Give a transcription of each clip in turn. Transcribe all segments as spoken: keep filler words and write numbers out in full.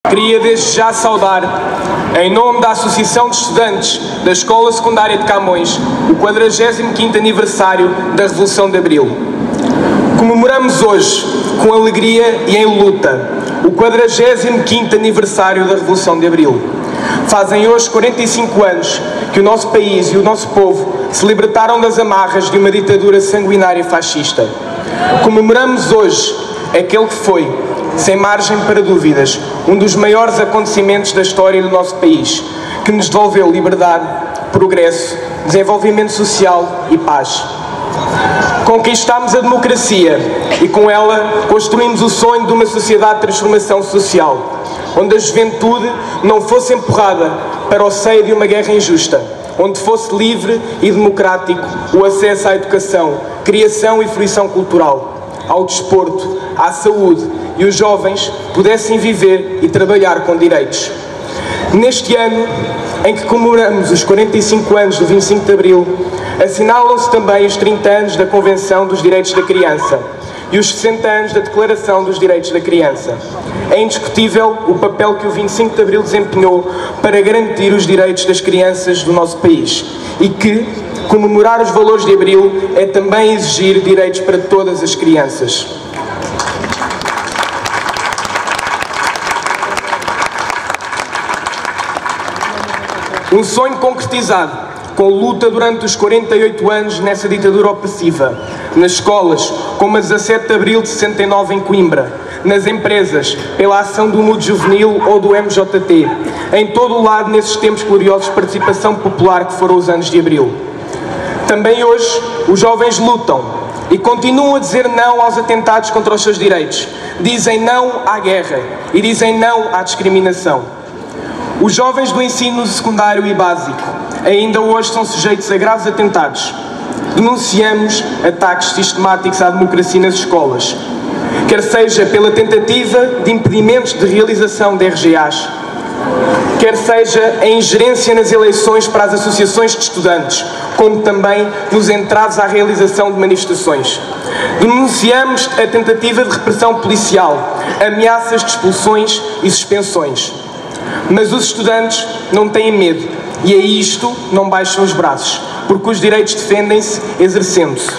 Queria desde já saudar, em nome da Associação de Estudantes da Escola Secundária de Camões, o quadragésimo quinto aniversário da Revolução de Abril. Comemoramos hoje, com alegria e em luta, o quadragésimo quinto aniversário da Revolução de Abril. Fazem hoje quarenta e cinco anos que o nosso país e o nosso povo se libertaram das amarras de uma ditadura sanguinária fascista. Comemoramos hoje aquele que foi, sem margem para dúvidas, um dos maiores acontecimentos da história do nosso país, que nos devolveu liberdade, progresso, desenvolvimento social e paz. Conquistámos a democracia e com ela construímos o sonho de uma sociedade de transformação social, onde a juventude não fosse empurrada para o seio de uma guerra injusta, onde fosse livre e democrático o acesso à educação, criação e fruição cultural, ao desporto, à saúde e os jovens pudessem viver e trabalhar com direitos. Neste ano, em que comemoramos os quarenta e cinco anos do vinte e cinco de Abril, assinalam-se também os trinta anos da Convenção dos Direitos da Criança e os sessenta anos da Declaração dos Direitos da Criança. É indiscutível o papel que o vinte e cinco de Abril desempenhou para garantir os direitos das crianças do nosso país e que comemorar os valores de Abril é também exigir direitos para todas as crianças. Um sonho concretizado, com luta durante os quarenta e oito anos nessa ditadura opressiva, nas escolas, como a dezassete de Abril de sessenta e nove em Coimbra, nas empresas, pela ação do Mudo Juvenil ou do M J T, em todo o lado nesses tempos gloriosos de participação popular que foram os anos de Abril. Também hoje, os jovens lutam e continuam a dizer não aos atentados contra os seus direitos, dizem não à guerra e dizem não à discriminação. Os jovens do ensino secundário e básico ainda hoje são sujeitos a graves atentados. Denunciamos ataques sistemáticos à democracia nas escolas, quer seja pela tentativa de impedimentos de realização de R G As, quer seja a ingerência nas eleições para as associações de estudantes, como também nos entraves à realização de manifestações. Denunciamos a tentativa de repressão policial, ameaças de expulsões e suspensões. Mas os estudantes não têm medo e a isto não baixam os braços, porque os direitos defendem-se exercendo-se.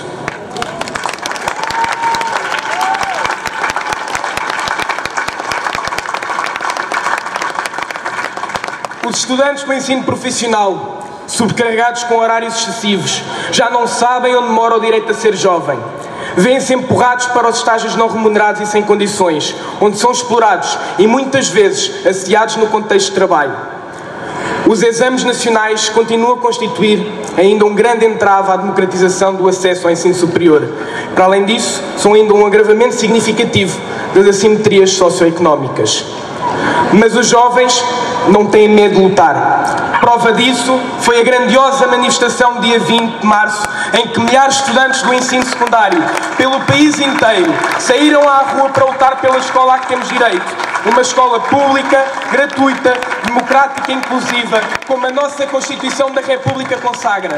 Os estudantes do ensino profissional, sobrecarregados com horários excessivos, já não sabem onde mora o direito a ser jovem. Vêm-se empurrados para os estágios não remunerados e sem condições, onde são explorados e muitas vezes assediados no contexto de trabalho. Os exames nacionais continuam a constituir ainda um grande entrave à democratização do acesso ao ensino superior. Para além disso, são ainda um agravamento significativo das assimetrias socioeconómicas. Mas os jovens não têm medo de lutar. Prova disso foi a grandiosa manifestação do dia vinte de março, em que milhares de estudantes do ensino secundário, pelo país inteiro, saíram à rua para lutar pela escola a que temos direito. Uma escola pública, gratuita, democrática e inclusiva, como a nossa Constituição da República consagra.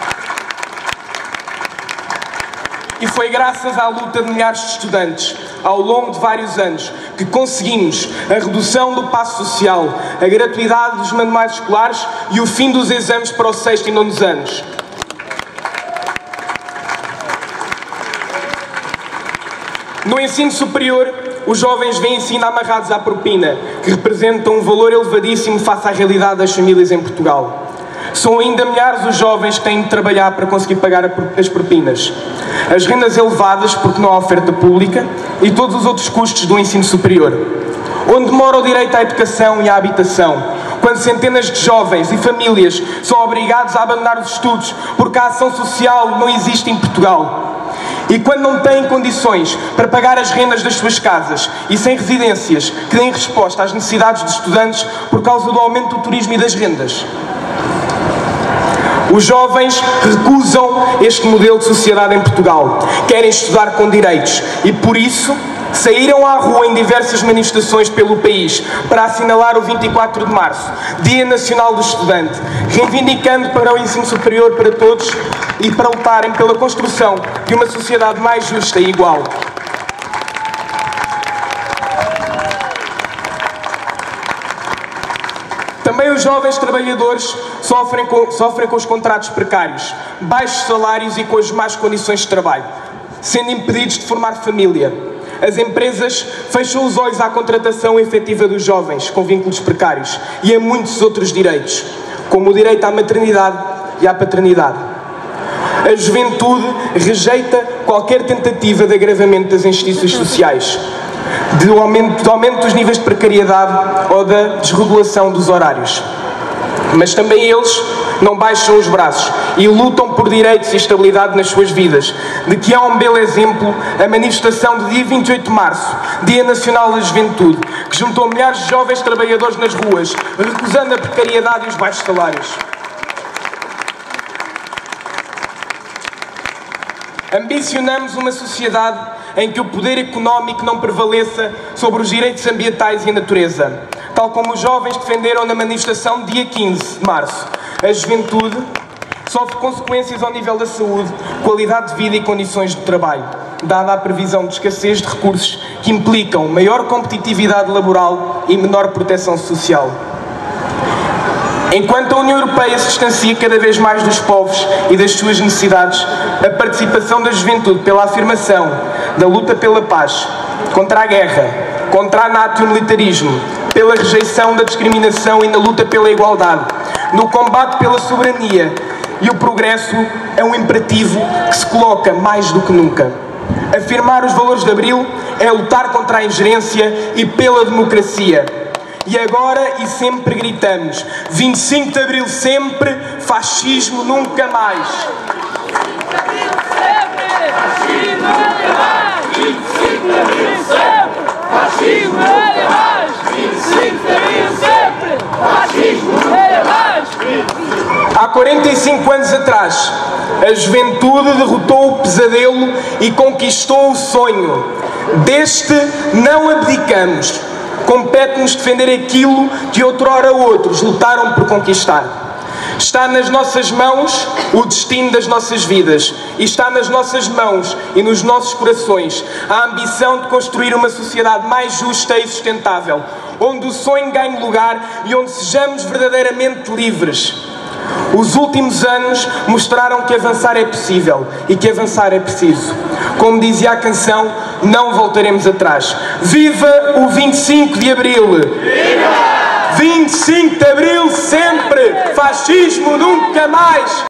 E foi graças à luta de milhares de estudantes, ao longo de vários anos, que conseguimos a redução do passo social, a gratuidade dos manuais escolares e o fim dos exames para o sexto e nono anos. No ensino superior, os jovens vêm-se ainda amarrados à propina, que representa um valor elevadíssimo face à realidade das famílias em Portugal. São ainda milhares os jovens que têm de trabalhar para conseguir pagar as propinas. As rendas elevadas, porque não há oferta pública, e todos os outros custos do ensino superior. Onde mora o direito à educação e à habitação, quando centenas de jovens e famílias são obrigados a abandonar os estudos porque a ação social não existe em Portugal. E quando não têm condições para pagar as rendas das suas casas e sem residências que deem resposta às necessidades dos estudantes por causa do aumento do turismo e das rendas. Os jovens recusam este modelo de sociedade em Portugal. Querem estudar com direitos e, por isso, saíram à rua em diversas manifestações pelo país para assinalar o vinte e quatro de março, Dia Nacional do Estudante, reivindicando para o ensino superior para todos e para lutarem pela construção de uma sociedade mais justa e igual. Também os jovens trabalhadores sofrem com, sofrem com os contratos precários, baixos salários e com as más condições de trabalho, sendo impedidos de formar família. As empresas fecham os olhos à contratação efetiva dos jovens com vínculos precários e a muitos outros direitos, como o direito à maternidade e à paternidade. A juventude rejeita qualquer tentativa de agravamento das injustiças sociais, do aumento, do aumento dos níveis de precariedade ou da desregulação dos horários. Mas também eles não baixam os braços e lutam por direitos e estabilidade nas suas vidas, de que há um belo exemplo a manifestação do dia vinte e oito de março, Dia Nacional da Juventude, que juntou milhares de jovens trabalhadores nas ruas, recusando a precariedade e os baixos salários. Ambicionamos uma sociedade em que o poder económico não prevaleça sobre os direitos ambientais e a natureza, tal como os jovens defenderam na manifestação do dia quinze de março. A juventude sofre consequências ao nível da saúde, qualidade de vida e condições de trabalho, dada a previsão de escassez de recursos que implicam maior competitividade laboral e menor proteção social. Enquanto a União Europeia se distancia cada vez mais dos povos e das suas necessidades, a participação da juventude pela afirmação da luta pela paz, contra a guerra, contra a NATO e o militarismo, pela rejeição da discriminação e na luta pela igualdade, no combate pela soberania e o progresso é um imperativo que se coloca mais do que nunca. Afirmar os valores de Abril é lutar contra a ingerência e pela democracia. E agora e sempre gritamos: vinte e cinco de Abril sempre, fascismo nunca mais. Há quarenta e cinco anos atrás, a juventude derrotou o pesadelo e conquistou o sonho. Deste não abdicamos. Compete-nos defender aquilo que outrora outros lutaram por conquistar. Está nas nossas mãos o destino das nossas vidas e está nas nossas mãos e nos nossos corações a ambição de construir uma sociedade mais justa e sustentável, onde o sonho ganhe lugar e onde sejamos verdadeiramente livres. Os últimos anos mostraram que avançar é possível e que avançar é preciso. Como dizia a canção, não voltaremos atrás. Viva o vinte e cinco de Abril! Viva! vinte e cinco de Abril sempre! Fascismo nunca mais!